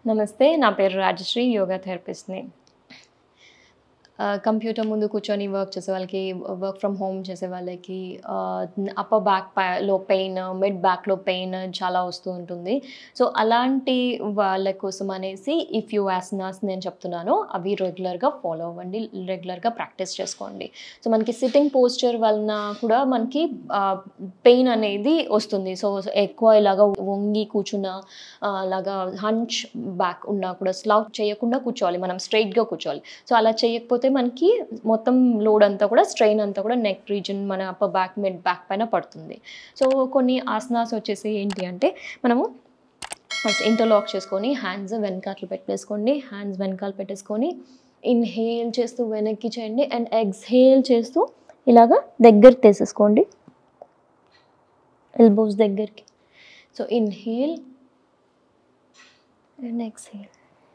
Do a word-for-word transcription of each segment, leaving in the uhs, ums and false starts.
నమస్తే, నా పేరు రాజశ్రీ, యోగా థెరపిస్ట్‌ని. ఆహ్, కంప్యూటర్ ముందు కూర్చొని వర్క్ చేసే వాళ్ళకి, వర్క్ ఫ్రమ్ హోమ్ చేసే వాళ్ళకి ఆహ్, అప్పర్ బ్యాక్ పైలో పెయిన్, మిడ్ బ్యాక్‌లో పెయిన్ చాలా వస్తూ ఉంటుంది. సో, అలాంటి వాళ్ళ కోసం అనేసి ఈ ఫ్యూ ఆసనాస్ నేను చెప్తున్నాను. అవి రెగ్యులర్‌గా ఫాలో అవ్వండి. రెగ్యులర్‌గా ప్రాక్టీస్ చేసుకోండి. సో, మనకి సిట్టింగ్ పోస్చర్ వలన కూడా మనకి ఆహ్, పెయిన్ అనేది వస్తుంది. సో, ఎక్కువ ఇలాగ వంగి కూర్చున్న ఆహ్, అలాగా హంచ్ బ్యాక్ ఉన్నా కూడా స్లౌచ్ చేయకుండా కూర్చోవాలి. మనం స్ట్రెయిట్‌గా కూర్చోవాలి. సో, అలా చేయకపోతే మనకి మొత్తం లోడ్ అంతా కూడా, స్ట్రెయిన్ అంతా కూడా నెక్ రీజియన్, మన అప్పర్ బ్యాక్, మిడ్ బ్యాక్ పైన పడుతుంది. సో, కొన్ని ఆసనాస్ వచ్చేసి ఏంటి అంటే, మనము ఫస్ట్ ఇంటర్లాక్ చేసుకొని హ్యాండ్స్ వెనకాతల పెట్టేసుకోండి. హ్యాండ్స్ వెనకాల పెట్టేసుకొని ఇన్హేల్ చేస్తూ వెనక్కి చేయండి అండ్ ఎక్స్‌హేల్ చేస్తూ ఇలాగా దగ్గరికి తీసేసుకోండి. ఎల్బోస్ దగ్గరికి. So, inhale and exhale.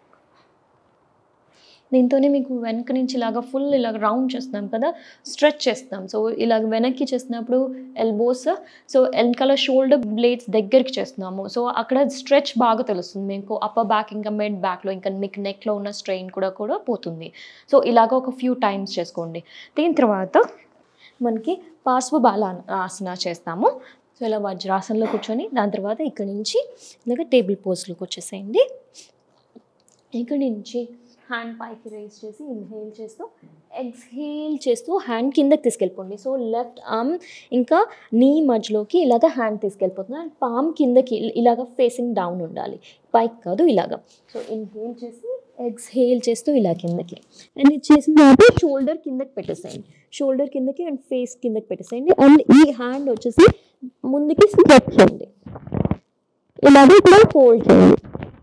దీంతోనే మీకు వెనక నుంచి ఇలాగ ఫుల్ ఇలాగ రౌండ్ చేస్తున్నాం కదా, స్ట్రెచ్ చేస్తాం. సో, ఇలాగ వెనక్కి చేసినప్పుడు ఎల్బోస్, సో వెనకాల షోల్డర్ బ్లేడ్స్ దగ్గరికి చేస్తున్నాము. సో, అక్కడ స్ట్రెచ్ బాగా తెలుస్తుంది మీకు. అప్పర్ బ్యాక్ ఇంకా మిడ్ బ్యాక్‌లో ఇంకా మీకు నెక్‌లో ఉన్న స్ట్రెయిన్ కూడా కూడా పోతుంది. సో, ఇలాగ ఒక ఫ్యూ టైమ్స్ చేసుకోండి. దీని తర్వాత మనకి పార్శ్వబాల ఆసన చేస్తాము. సో, ఇలా వజ్రాసనంలో కూర్చొని దాని తర్వాత ఇక్కడి నుంచి ఇలాగ టేబుల్ పోజ్‌లోకి వచ్చేసేయండి. ఇక్కడి నుంచి హ్యాండ్ పైకి రేస్ చేసి ఇన్హేల్ చేస్తూ, ఎక్స్‌హేల్ చేస్తూ హ్యాండ్ కిందకి తీసుకెళ్ళిపోండి. సో, లెఫ్ట్ ఆర్మ్ ఇంకా నీ మధ్యలోకి ఇలాగ హ్యాండ్ తీసుకెళ్ళిపోతుంది అండ్ పామ్ కిందకి ఇలాగ ఫేసింగ్ డౌన్ ఉండాలి, పైకి కాదు ఇలాగ. సో, ఇన్హేల్ చేసి ఎక్స్‌హేల్ చేస్తూ ఇలా కిందకి అండ్ ఇది చేసిన తర్వాత షోల్డర్ కిందకి పెట్టేసేయండి. షోల్డర్ కిందకి అండ్ ఫేస్ కిందకి పెట్టేసేయండి అండ్ ఈ హ్యాండ్ వచ్చేసి ముందుకి స్ట్రెచ్ చేయండి. ఇలాగ ఇక్కడ హోల్డ్ చేయండి.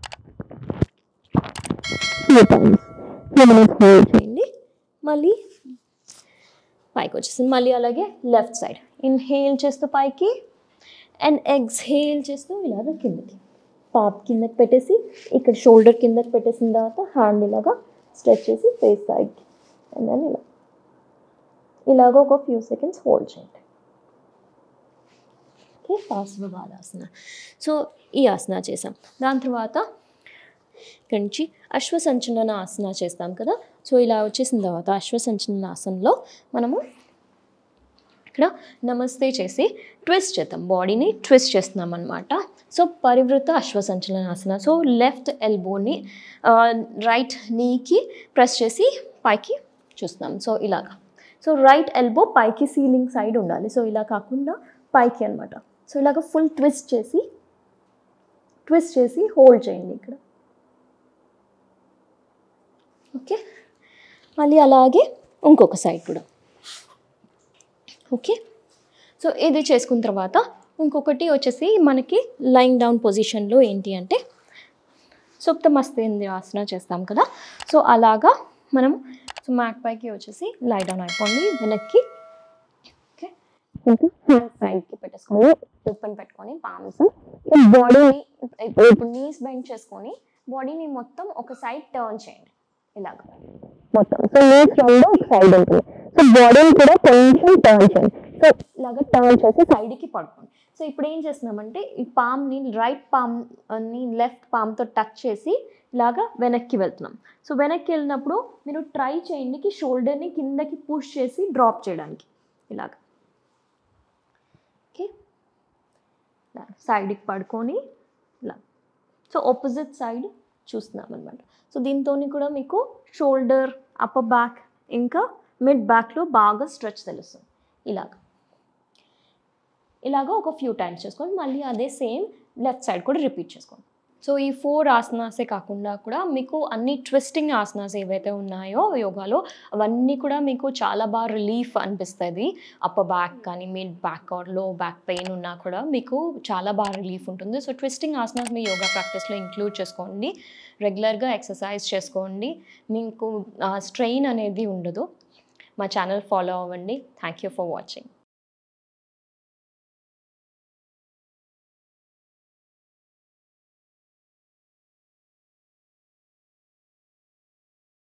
హోల్డ్ చేయండి. మళ్ళీ పైకి వచ్చేసింది. మళ్ళీ అలాగే లెఫ్ట్ సైడ్ ఇన్హేల్ చేస్తూ పైకి అండ్ ఎక్స్‌హేల్ చేస్తూ ఇలాగ కిందకి, పాప్ కిందకి పెట్టేసి ఇక్కడ షోల్డర్ కిందకి పెట్టేసిన తర్వాత హ్యాండ్ ఇలాగా స్ట్రెచ్ చేసి ఫేస్ సైడ్కి అండ్ దెన్ ఇలా ఇలాగ ఒక ఫ్యూ సెకండ్స్ హోల్డ్ చేయండి. ఓకే, పార్శ్వబాలాసన. సో, ఈ ఆసన చేసాం. దాని తర్వాత ఇక్కడి నుంచి అశ్వసంచలన ఆసన చేస్తాం కదా. సో, ఇలా వచ్చేసిన తర్వాత అశ్వసంచలన ఆసనలో మనము ఇక్కడ నమస్తే చేసి ట్విస్ట్ చేద్దాం. బాడీని ట్విస్ట్ చేస్తున్నాం అనమాట. సో, పరివృత అశ్వసంచలన ఆసన. సో, లెఫ్ట్ ఎల్బోని రైట్ నీకి ప్రెస్ చేసి పైకి చూస్తున్నాం. సో, ఇలాగా. సో, రైట్ ఎల్బో పైకి సీలింగ్ సైడ్ ఉండాలి. సో, ఇలా కాకుండా పైకి అనమాట. సో, ఇలాగ ఫుల్ ట్విస్ట్ చేసి ట్విస్ట్ చేసి హోల్డ్ చేయండి ఇక్కడ. ఓకే, మళ్ళీ అలాగే ఇంకొక సైడ్ కూడా. ఓకే, సో ఇది చేసుకున్న తర్వాత ఇంకొకటి వచ్చేసి మనకి లైంగ్ డౌన్ పొజిషన్లో ఏంటి అంటే సుప్త మస్తేంద్ర ఆసన చేస్తాం కదా. సో, అలాగా మనం సో మ్యాట్ పైకి వచ్చేసి లై డౌన్ అయిపోండి వెనక్కి. ఓకే, హ్యాండ్ సైడ్కి పెట్టేసుకొని ఓపెన్ పెట్టుకొని పామ్స్ బాడీని ఇప్పుడు నీస్ బెండ్ చేసుకొని బాడీని మొత్తం ఒక సైడ్ టర్న్ చేయండి ఇలాగ మొత్తం. సో, నీస్ రెండు ఒక సైడ్ ఉంటుంది. సో, బాడీని కూడా కొంచెం టర్న్ చేయండి. సో, ఇలాగ టర్న్ చేసి సైడ్కి పడుకోండి. సో, ఇప్పుడు ఏం చేస్తున్నామంటే ఈ పామ్ని రైట్ పామ్ని లెఫ్ట్ పామ్తో టచ్ చేసి ఇలాగా వెనక్కి వెళ్తున్నాం. సో, వెనక్కి వెళ్ళినప్పుడు మీరు ట్రై చేయండి షోల్డర్ని కిందకి పుష్ చేసి డ్రాప్ చేయడానికి ఇలాగ. ఓకే, సైడ్కి పడుకొని ఇలా. సో, ఆపోజిట్ సైడ్ చూస్తున్నాం అనమాట. సో, దీంతో కూడా మీకు షోల్డర్, అప్పర్ బ్యాక్ ఇంకా మిడ్ బ్యాక్లో బాగా స్ట్రెచ్ తెలుస్తుంది. ఇలాగ ఇలాగ ఒక ఫ్యూ టైమ్స్ చేసుకోండి. మళ్ళీ అదే సేమ్ లెఫ్ట్ సైడ్ కూడా రిపీట్ చేసుకోండి. సో, ఈ ఫోర్ ఆసనాసే కాకుండా కూడా మీకు అన్ని ట్విస్టింగ్ ఆసనాస్ ఏవైతే ఉన్నాయో యోగాలో అవన్నీ కూడా మీకు చాలా బాగా రిలీఫ్ అనిపిస్తుంది. అప్పర్ బ్యాక్ కానీ mid back or low back pain ఉన్నా కూడా మీకు చాలా బాగా రిలీఫ్ ఉంటుంది. సో, ట్విస్టింగ్ ఆసనాస్ మీ యోగా ప్రాక్టీస్లో ఇంక్లూడ్ చేసుకోండి. రెగ్యులర్గా ఎక్సర్సైజ్ చేసుకోండి. మీకు స్ట్రెయిన్ అనేది ఉండదు. మా ఛానల్ ఫాలో అవ్వండి. Thank you for watching.